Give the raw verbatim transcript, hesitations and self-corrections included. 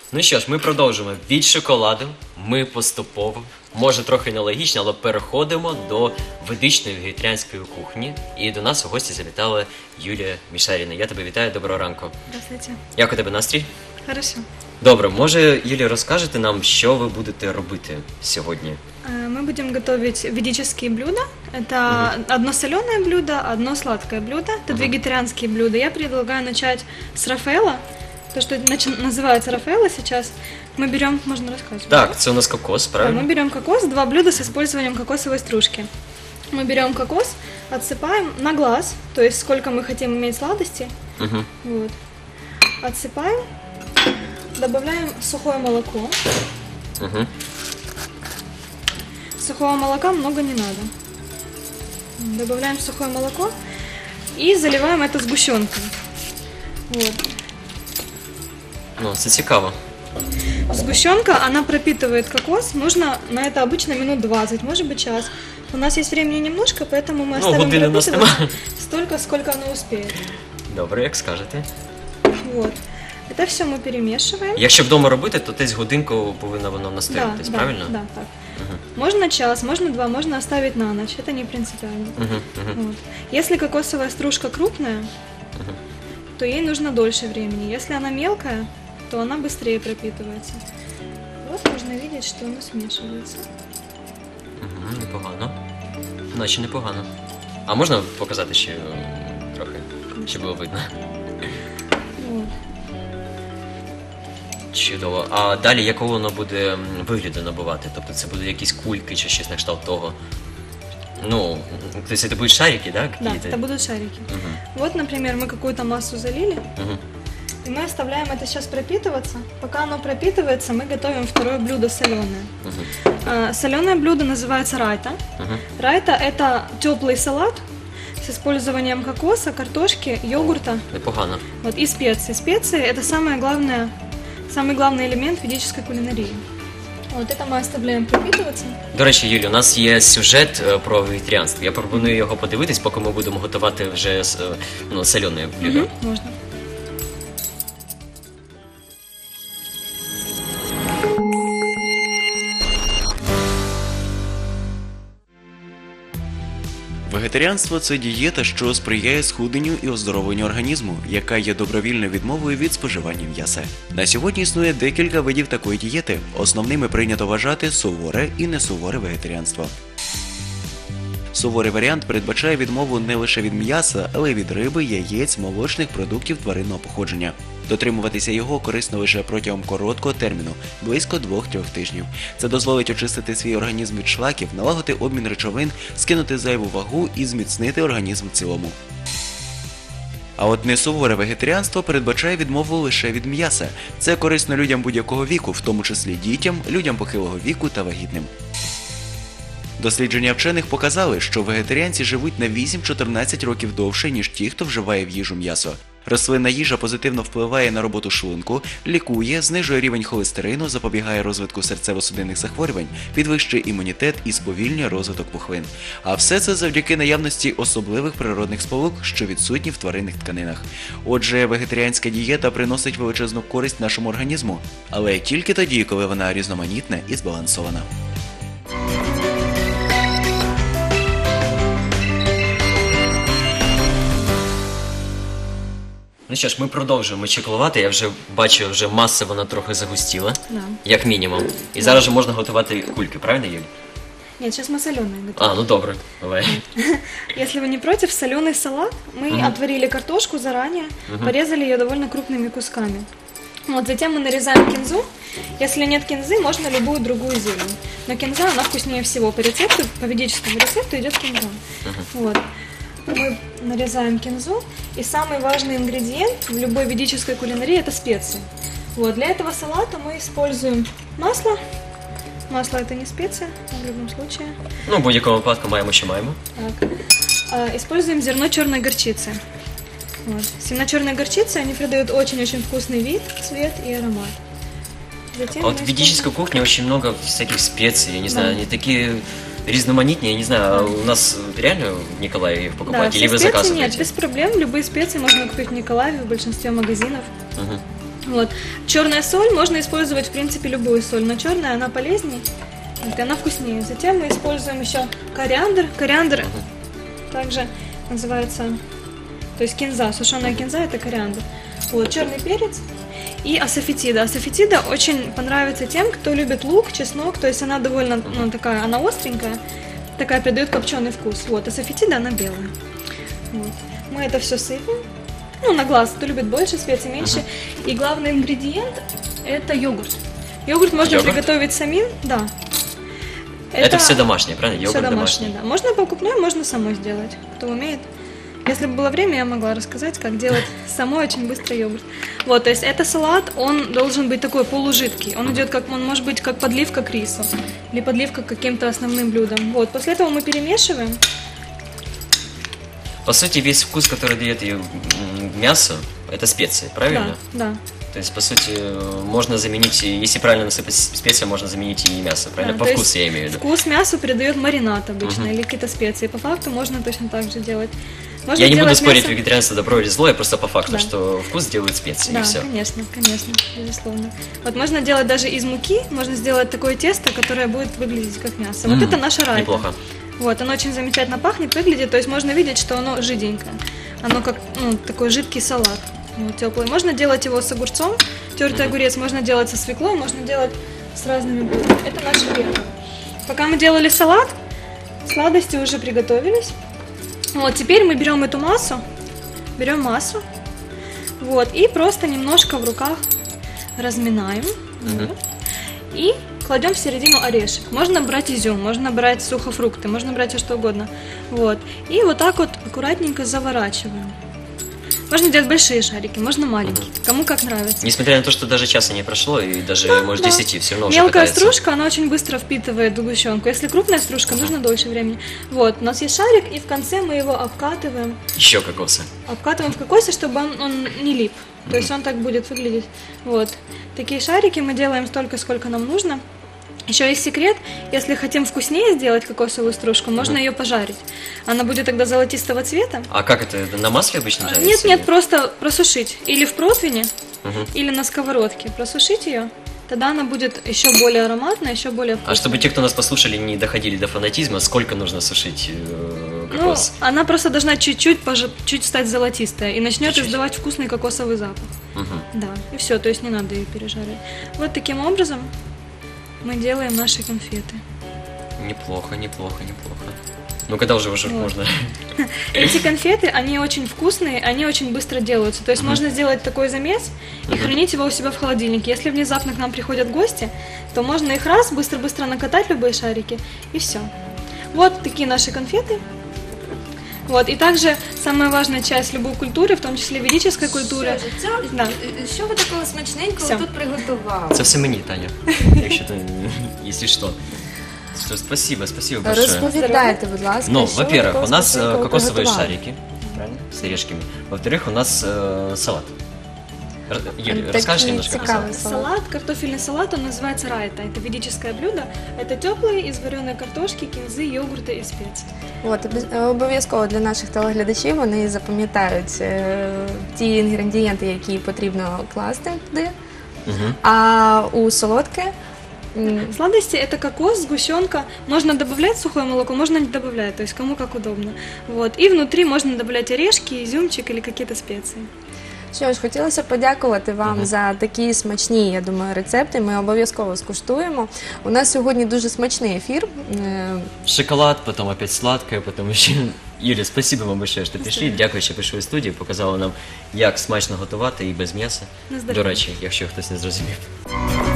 Ну що ж, ми продовжуємо. Від шоколаду ми поступово, може трохи нелогічно, але переходимо до ведичної вегетаріанської кухні. І до нас у гості завітала Юлія Мішаріна. Я тебе вітаю, доброго ранку. Здравствуйте. Як у тебе настрій? Хорошо. Добре, може, Юлія, розкажете нам, що ви будете робити сьогодні? Мы будем готовить ведические блюда. Это угу. одно соленое блюдо, одно сладкое блюдо. Это угу. вегетарианские блюда. Я предлагаю начать с Рафаэлло. То, что называется Рафаэлло сейчас. Мы берем, можно рассказывать? Так, это у нас кокос, правильно? Да, мы берем кокос, два блюда с использованием кокосовой стружки. Мы берем кокос, отсыпаем на глаз, то есть сколько мы хотим иметь сладости. Угу. Вот. Отсыпаем, добавляем сухое молоко. Угу. Сухого молока много не надо. Добавляем сухое молоко и заливаем это сгущенкой. Вот. Ну, это цікаво. Сгущенка, она пропитывает кокос. Нужно на это обычно минут двадцать, может быть час. У нас есть времени немножко, поэтому мы оставим ну, пропитывать столько, сколько оно успеет. Добре, як скажете. Вот. Это все мы перемешиваем. Якщо вдома робити, то десь годинку повинно воно настоятись, да, правильно? Да, да, так. Угу. Можно час, можно два, можно оставить на ночь. Это не принципиально. Угу, угу. Вот. Если кокосовая стружка крупная, угу. то ей нужно дольше времени. Если она мелкая, то она быстрее пропитывается. Вот можно видеть, что оно смешивается. Угу, непогано. Наче непогано. А можна показати ще трохи, щоб було видно? Вот. Чудово. А далі якого воно буде вигляду набувати? Тобто це будуть якісь кульки чи щось на кшталт того? Ну, то есть это будут шарики, да? Да, это будут шарики. Угу. Вот, например, мы какую-то массу залили, угу. и мы оставляем это сейчас пропитываться. Пока оно пропитывается, мы готовим второе блюдо соленое. Угу. А, соленое блюдо называется райта. Угу. Райта – это теплый салат с использованием кокоса, картошки, йогурта. Непогано. Вот, и специи. Специи – это самое главное, самый главный элемент ведической кулинарии. От це ми оставляємо пропитуватися. До речі, Юлі, у нас є сюжет про вегетаріанство. Я пропоную його подивитись, поки ми будемо готувати вже ну, солене блюдо. Угу, можна. Вегетаріанство – це дієта, що сприяє схудненню і оздоровленню організму, яка є добровільною відмовою від споживання м'яса. На сьогодні існує декілька видів такої дієти. Основними прийнято вважати суворе і несуворе вегетаріанство. Суворий варіант передбачає відмову не лише від м'яса, але й від риби, яєць, молочних продуктів тваринного походження. Дотримуватися його корисно лише протягом короткого терміну – близько двох-трьох тижнів. Це дозволить очистити свій організм від шлаків, налагодити обмін речовин, скинути зайву вагу і зміцнити організм в цілому. А от несуворе вегетаріанство передбачає відмову лише від м'яса. Це корисно людям будь-якого віку, в тому числі дітям, людям похилого віку та вагітним. Дослідження вчених показали, що вегетаріанці живуть на вісім-чотирнадцять років довше, ніж ті, хто вживає в їжу м'ясо. Рослинна їжа позитивно впливає на роботу шлунку, лікує, знижує рівень холестерину, запобігає розвитку серцево-судинних захворювань, підвищує імунітет і сповільнює розвиток пухлин. А все це завдяки наявності особливих природних сполук, що відсутні в тваринних тканинах. Отже, вегетаріанська дієта приносить величезну користь нашому організму, але тільки тоді, коли вона різноманітна і збалансована. Ну що ж, ми продовжуємо чеклувати. Я вже бачу, вже маса вона трохи загустіла, да. як мінімум. І да. Зараз вже можна готувати кульки, правильно, Юль? Нет, сейчас мы соленые готовим. А, ну добре, давай. Если вы не против, соленый салат. Мы угу. отварили картошку заранее, угу. порезали ее довольно крупными кусками. Вот, затем мы нарезаем кинзу. Если нет кинзы, можно любую другую зелень. Но кинза, она вкуснее всего. По рецепту, по ведическому рецепту идет кинза. Угу. Вот. Мы нарезаем кинзу, и самый важный ингредиент в любой ведической кулинарии – это специи. Вот, для этого салата мы используем масло. Масло – это не специя, в любом случае. Ну, в будь-якому випадку маємо, що маємо. Так. А, используем зерно черной горчицы. Вот. Семена черной горчицы, они придают очень-очень вкусный вид, цвет и аромат. Затем вот в ведической кухне очень много всяких специй, я не знаю, да. они такие... Різноманітні, я не знаю, а у нас реально в Николаеве их покупать, да, или вы заказываете? Нет, без проблем, любые специи можно купить в Николаеве, в большинстве магазинов. Угу. Вот. Черная соль, можно использовать, в принципе, любую соль, но черная, она полезнее, и она вкуснее. Затем мы используем еще кориандр. Кориандр также называется, то есть кинза, сушеная кинза – это кориандр. Вот, черный перец и асафетида. Асафетида очень понравится тем, кто любит лук, чеснок, то есть она довольно, ну, такая, она остренькая, такая придает копченый вкус. Вот, асафетида, она белая. Вот. Мы это все сыпем. Ну, на глаз, кто любит больше специй, меньше. И главный ингредиент – это йогурт. Йогурт можно Йогурт? приготовить самим, да. Это, все домашнее, правильно? Все Йогурт домашнее, домашний. да. Можно покупной, можно самой сделать, кто умеет. Если бы было время, я могла рассказать, как делать самой очень быстро йогурт. Вот, то есть это салат, он должен быть такой полужидкий. Он идет как, он может быть как подливка к рису или подливка к каким-то основным блюдам. Вот, после этого мы перемешиваем. По сути, весь вкус, который дает ее мясо, это специи, правильно? Да, да. То есть, по сути, можно заменить, если правильно насыпать специи, можно заменить и мясо, правильно? Да, По то вкусу есть я имею в виду. Вкус мясу придает маринад обычно, Мгм. или какие-то специи. По факту можно точно так же делать. Можно Я не буду делать спорить, мясо- вегетарианство добро или зло, я просто по факту, Да. что вкус делают специи, Да, и все. конечно, конечно, безусловно. Вот можно делать даже из муки, можно сделать такое тесто, которое будет выглядеть как мясо. Вот это наша райта. Неплохо. Вот, оно очень замечательно пахнет, выглядит, то есть можно видеть, что оно жиденькое. Оно как, ну, такой жидкий салат, вот, теплый. Можно делать его с огурцом, тертый огурец, можно делать со свеклой, можно делать с разными блюдами. Это наш первый. Пока мы делали салат, сладости уже приготовились. Вот, теперь мы берем эту массу, берем массу, вот, и просто немножко в руках разминаем. Мгм. Вот, и кладем в середину орешек. Можно брать изюм, можно брать сухофрукты, можно брать все что угодно. Вот. И вот так вот аккуратненько заворачиваем. Можно делать большие шарики, можно маленькие, кому как нравится. Несмотря на то, что даже часа не прошло, и даже, Да, может, да. десяти, все равно уже Мелкая катается. стружка, она очень быстро впитывает сгущенку. Если крупная стружка, нужно дольше времени. Вот, у нас есть шарик, и в конце мы его обкатываем. Еще кокосы. Обкатываем в кокосе, чтобы он, он не лип. То есть он так будет выглядеть. Вот. Такие шарики мы делаем столько, сколько нам нужно. Еще есть секрет, если хотим вкуснее сделать кокосовую стружку, можно ее пожарить. Она будет тогда золотистого цвета. А как это? Это на масле обычно жарится? Нет, или- нет, просто просушить. Или в противне, Мгм. или на сковородке. Просушить ее, тогда она будет еще более ароматная, еще более вкусная. А чтобы те, кто нас послушали, не доходили до фанатизма, сколько нужно сушить э, Ну, кокос? она просто должна чуть-чуть, пожи- чуть стать золотистая и начнет Чуть-чуть. издавать вкусный кокосовый запах. Мгм. Да, и все, то есть не надо ее пережаривать. Вот таким образом мы делаем наши конфеты. Неплохо, неплохо, неплохо. Ну, когда уже уже Вот. можно? Эти конфеты, они очень вкусные, они очень быстро делаются. То есть можно сделать такой замес и хранить его у себя в холодильнике. Если внезапно к нам приходят гости, то можно их раз, быстро-быстро накатать любые шарики, и все. Вот такие наши конфеты. Вот, и также самая важная часть любой культуры, в том числе ведической культуры. Да. Що ви такого смачненького Всё. тут приготували? Це все мені, Таня. Якщо ти, якщо що. Все, спасибо, спасибо большое. Розповідайте, будь ласка, Ну, що ви во-первых, такого у нас э, смачненького кокосовые приготували? шарики, правильно, с орешками. Во-вторых, у нас э, салат. Р- Юлия, Такий расскажешь немножко про цікавий салат? салат. Салат, картофельный салат, он называется райта. Это ведическое блюдо. Это теплый из вареной картошки, кинзы, йогурта и специй. От, обі- обов'язково для наших телеглядачів вони запам'ятають е, ті інгредієнти, які потрібно класти туди. Мгм. А у солодке м, Сладости это кокос, сгущенка. Можно добавлять сухое молоко, можно не добавлять, то есть кому как удобно. Вот. И внутри можно добавлять орешки, изюмчик или какие-то специи. що ж, хотілося подякувати вам Мгм. за такі смачні, я думаю, рецепти. Ми обов'язково скуштуємо. У нас сьогодні дуже смачний ефір. Е, Шоколад, потом опять сладкое, потом еще... Юлія, спасибо вам большое, що прийшли. Дякую, що прийшли в студію, показали нам, як смачно готувати і без м'яса. На здоров'я. До речі, якщо хтось не зрозумів.